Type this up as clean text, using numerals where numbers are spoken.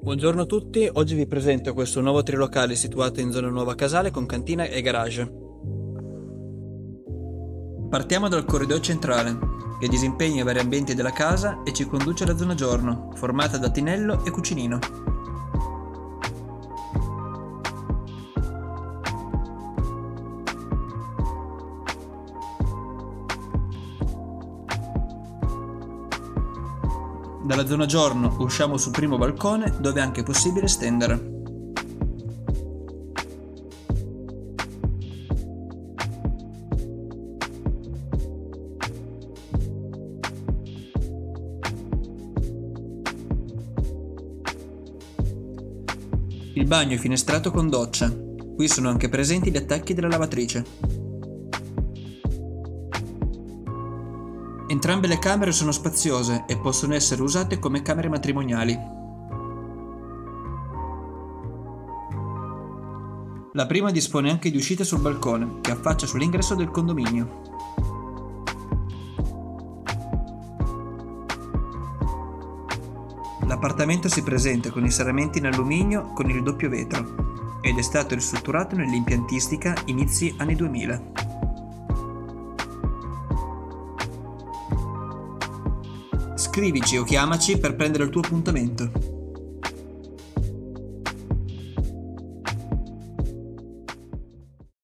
Buongiorno a tutti, oggi vi presento questo nuovo trilocale situato in zona Nuova Casale con cantina e garage. Partiamo dal corridoio centrale, che disimpegna i vari ambienti della casa e ci conduce alla zona giorno, formata da tinello e cucinino. Dalla zona giorno usciamo sul primo balcone dove è anche possibile stendere. Il bagno è finestrato con doccia, qui sono anche presenti gli attacchi della lavatrice. Entrambe le camere sono spaziose e possono essere usate come camere matrimoniali. La prima dispone anche di uscite sul balcone, che affaccia sull'ingresso del condominio. L'appartamento si presenta con i serramenti in alluminio con il doppio vetro ed è stato ristrutturato nell'impiantistica inizi anni 2000. Scrivici o chiamaci per prendere il tuo appuntamento.